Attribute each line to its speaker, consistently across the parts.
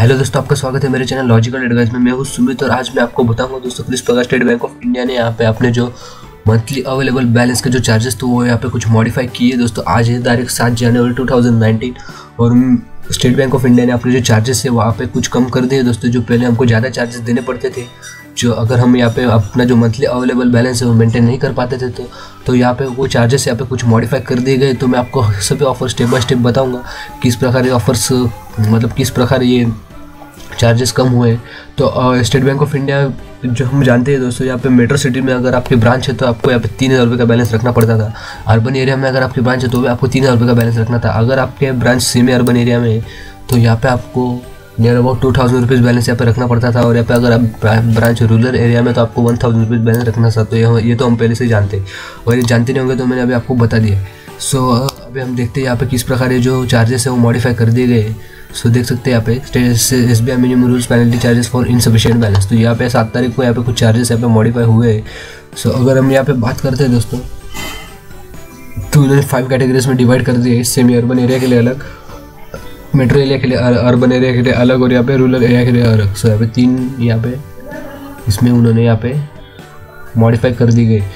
Speaker 1: Hello दोस्तों, आपका स्वागत है मेरे चैनल लॉजिकल एडवाइस में। मैं हूं सुमित और आज मैं आपको बताऊंगा दोस्तों किस प्रकार स्टेट बैंक ऑफ इंडिया ने यहाँ पे अपने जो मंथली अवेलेबल बैलेंस के जो चार्जेस थे वो यहाँ पे कुछ मॉडिफाई किए। दोस्तों आज है तारीख 7 जनवरी 2019 और स्टेट बैंक ऑफ इंडिया ने अपने जो चार्जेस है वहाँ पे कुछ कम कर दिए दोस्तों। जो पहले हमको ज़्यादा चार्जेस देने पड़ते थे, जो अगर हम यहाँ पे अपना जो मंथली अवेलेबल बैलेंस है वो मेंटेन नहीं कर पाते थे तो यहाँ पे वो चार्जेस यहाँ पे कुछ मॉडिफाई कर दिए गए। तो मैं आपको सभी ऑफर स्टेप बाय स्टेप बताऊंगा किस प्रकार ये ऑफर्स मतलब किस प्रकार ये चार्जेस कम हुए। तो स्टेट बैंक ऑफ इंडिया जो हम जानते हैं दोस्तों, यहाँ पे मेट्रो सिटी में अगर आपकी ब्रांच है तो आपको यहाँ पे 3,000 रुपये का बैलेंस रखना पड़ता था। अर्बन एरिया में अगर आपकी ब्रांच है तो भी आपको 3,000 रुपये का बैलेंस रखना था। अगर आपके ब्रांच सेमी अर्बन एरिया में है तो यहाँ पे आपको नियर अबाउट 2,000 रुपीज़ बैलेंस यहाँ पे रखना पड़ता था। और यहाँ पे अगर आप ब्रांच रूरल एरिया में तो आपको 1,000 रुपीज़ बैलेंस रखना था। तो ये तो हम पहले से ही जानते हैं और ये जानते नहीं होंगे तो मैंने अभी आपको बता दिया। सो अभी हम देखते हैं यहाँ पे किस प्रकार ये जो चार्जेस है वो मॉडिफाई कर दिए गए। सो देख सकते हैं यहाँ पे SBI minimum rules penalty charges for insufficient balance. तो यहाँ पे 7 तारीख को यहाँ पे कुछ चार्जेस यहाँ पे मॉडिफाई हुए हैं। सो अगर हम यहाँ पे बात करते हैं दोस्तों तो उन्होंने 5 कैटेगरीज में डिवाइड कर दिए। सेमी अर्बन एरिया के लिए अलग, मेट्रो एरिया के लिए अर्बन एरिया के लिए अलग और यहाँ पे रूरल एरिया के लिए अलग। सो यहाँ पे 3 यहाँ पे इसमें उन्होंने यहाँ पे मॉडिफाई कर दी गई।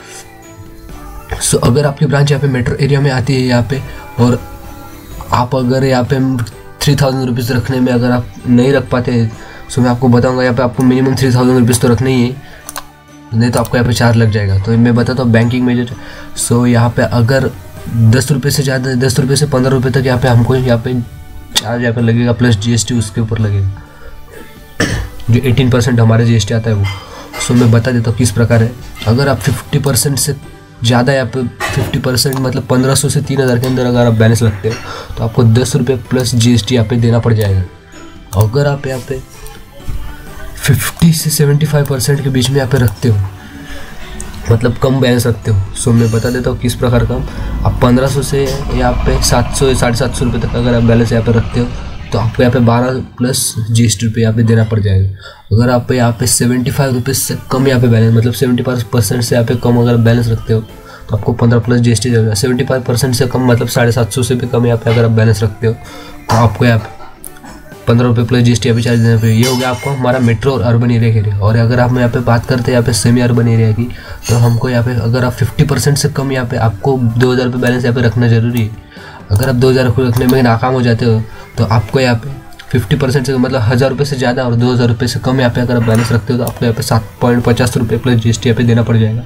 Speaker 1: सो अगर आपकी ब्रांच यहाँ पे मेट्रो एरिया में आती है यहाँ पे और आप अगर यहाँ पे 3,000 रुपीज़ रखने में अगर आप नहीं रख पाते सो मैं आपको बताऊंगा यहाँ पे आपको मिनिमम 3,000 रुपीज़ तो रखना ही है, नहीं तो आपको यहाँ पे चार्ज लग जाएगा। तो मैं बताता हूँ बैंकिंग में जो सो यहाँ पे अगर 10 रुपये से ज़्यादा 10 रुपये से 15 रुपये तक यहाँ पे हमको यहाँ पे चार्ज यहाँ पे लगेगा प्लस GST उसके ऊपर लगेगा, जो 18% हमारे GST आता है वो। सो मैं बता देता हूँ किस प्रकार है। अगर आप 50% से ज़्यादा यहाँ पे 50% मतलब 1,500 से 3,000 के अंदर अगर आप बैलेंस रखते हो तो आपको 10 रुपये प्लस GST यहाँ पे देना पड़ जाएगा। अगर आप यहाँ पे 50 से 75% के बीच में यहाँ पे रखते हो मतलब कम बैलेंस रखते हो, सो मैं बता देता हूँ किस प्रकार कम। आप 1,500 से यहाँ पे 700 या 750 रुपये तक अगर आप बैलेंस यहाँ पे रखते हो तो आपको यहाँ पे 12 प्लस GST रुपये यहाँ पे देना पड़ जाएगा। अगर आप यहाँ पे 75 रुपये से कम यहाँ पे बैलेंस मतलब 75% से यहाँ पे कम अगर बैलेंस रखते हो तो आपको 15 प्लस GST देगा। 75% से कम मतलब 750 से भी कम यहाँ पे अगर आप बैलेंस रखते हो तो आपको यहाँ पे 15 रुपये प्लस GST यहाँ पे चार्ज देना पड़ेगा। ये हो गया आपको हमारा मेट्रो और अर्बन एरिया के लिए। और अगर आप यहाँ पे बात करते हैं यहाँ पे सेमी अर्बन एरिया की तो हमको यहाँ पे अगर आप 50% से कम यहाँ पे आपको 2,000 रुपये बैलेंस यहाँ पे रखना जरूरी है। अगर आप 2,000 रुपये रखने में नाकाम हो जाते हो तो आपको यहाँ पे 50% से मतलब 1,000 रुपये से ज़्यादा और 2,000 रुपये से कम यहाँ पे अगर आप बैलेंस रखते हो तो आपको यहाँ पे 7.50 रुपये प्लस GST यहाँ पे देना पड़ जाएगा।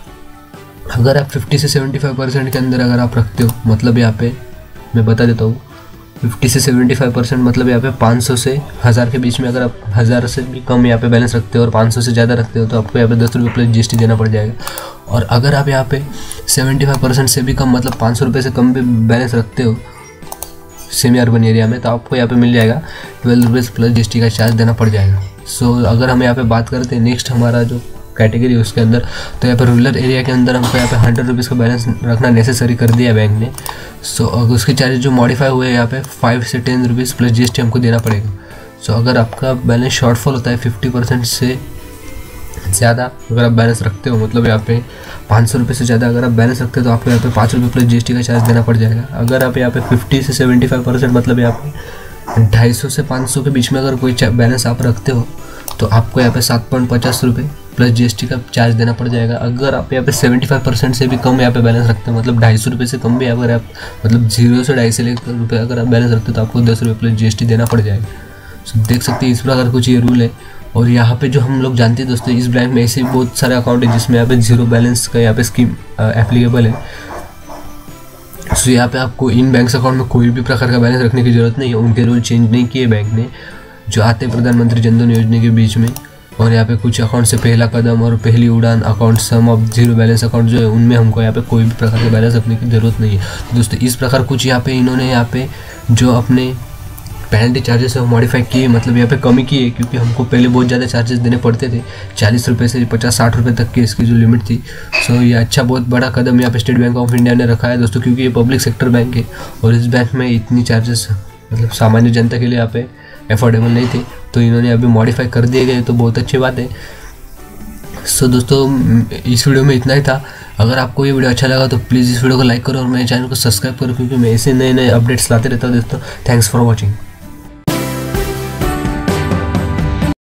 Speaker 1: अगर आप 50 से 75% के अंदर अगर आप रखते हो मतलब यहाँ पे मैं बता देता हूँ 50 से 75% मतलब यहाँ पे 500 से 1,000 के बीच में अगर आप 1,000 से भी कम यहाँ पे बैलेंस रखते हो और 500 से ज़्यादा रखते हो तो आपको यहाँ पे 10 रुपये प्लस GST देना पड़ जाएगा। और अगर आप यहाँ पे 75% से भी कम मतलब 500 रुपये से कम भी बैलेंस रखते हो सेमी अर्बन एरिया में तो आपको यहाँ पे मिल जाएगा 12 रुपीज़ प्लस GST का चार्ज देना पड़ जाएगा। सो अगर हम यहाँ पे बात करते हैं नेक्स्ट हमारा जो कैटेगरी उसके अंदर तो यहाँ पे रूरल एरिया के अंदर हमको यहाँ पे 100 रुपीज़ का बैलेंस रखना नेसेसरी कर दिया बैंक ने। सो उसके चार्जेस जो मॉडिफाई हुए यहाँ पे 5 से 10 रुपीज़ प्लस GST हमको देना पड़ेगा। सो अगर आपका बैलेंस शॉर्टफॉल होता है 50% से ज़्यादा अगर आप बैलेंस रखते हो मतलब यहाँ पे 500 रुपये से ज़्यादा अगर आप बैलेंस रखते हो तो आपको यहाँ पे 5 रुपये प्लस GST का चार्ज देना पड़ जाएगा। अगर आप यहाँ पे 50 से 75% मतलब यहाँ पे 250 से 500 के बीच में अगर कोई बैलेंस आप रखते हो तो आपको यहाँ पे 7.50 रुपये प्लस GST का चार्ज देना पड़ जाएगा। अगर आप यहाँ पे 75% से भी कम यहाँ पे बैलेंस रखते हो मतलब 250 रुपये से कम भी अगर आप मतलब 0 से 250 रुपये अगर आप बैलेंस रखते हो तो आपको 10 रुपये प्लस GST देना पड़ जाएगा। सो देख सकते हैं इस प्रकार कुछ ये रूल है। और यहाँ पे जो हम लोग जानते हैं दोस्तों इस बैंक में ऐसे बहुत सारे अकाउंट है जिसमें यहाँ पे 0 बैलेंस का यहाँ पे स्कीम एप्लीकेबल है। सो यहाँ पे आपको इन बैंक अकाउंट में कोई भी प्रकार का बैलेंस रखने की ज़रूरत नहीं है। उनके रूल चेंज नहीं किए बैंक ने जो आते प्रधानमंत्री जन धन योजना के बीच में। और यहाँ पे कुछ अकाउंट से पहला कदम और पहली उड़ान account sum of 0 balance account जो है उनमें हमको यहाँ पे कोई भी प्रकार का बैलेंस रखने की ज़रूरत नहीं है। तो दोस्तों इस प्रकार कुछ यहाँ पे इन्होंने यहाँ पे जो अपने पेनल्टी चार्जेस है वो मॉडिफाई किए मतलब यहाँ पे कमी की है क्योंकि हमको पहले बहुत ज़्यादा चार्जेस देने पड़ते थे 40 रुपये से 50-60 रुपये तक की इसकी जो लिमिट थी। सो ये अच्छा बहुत बड़ा कदम यहाँ पे स्टेट बैंक ऑफ इंडिया ने रखा है दोस्तों क्योंकि ये पब्लिक सेक्टर बैंक है और इस बैंक में इतनी चार्जेस मतलब सामान्य जनता के लिए यहाँ पे अफोर्डेबल नहीं थे तो इन्होंने अभी मॉडिफाई कर दिए गए तो बहुत अच्छी बात है। सो दोस्तों इस वीडियो में इतना ही था। अगर आपको ये वीडियो अच्छा लगा तो प्लीज़ इस वीडियो को लाइक करो और मेरे चैनल को सब्सक्राइब करो क्योंकि मैं ऐसे नए नए अपडेट्स लाते रहता हूँ दोस्तों। Thanks for watching.